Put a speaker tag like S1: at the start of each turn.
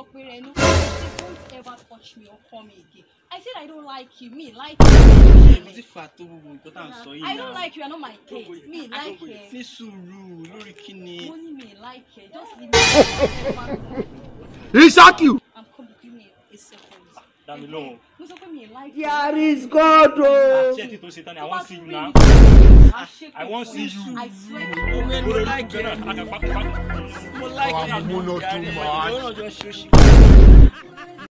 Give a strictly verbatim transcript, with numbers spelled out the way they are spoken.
S1: Don't ever touch me or call me again. I said I don't like you. Me like you. I don't like you. You're not my taste. Me like you. Only me like you. Just leave me.
S2: He shock you.
S1: I'm coming. Give me a second.
S3: Damn alone.
S2: Here is God. Oh.
S3: I want to see you now. I want to see you.
S1: I swear.
S3: Oh man, we like it.
S2: I like it.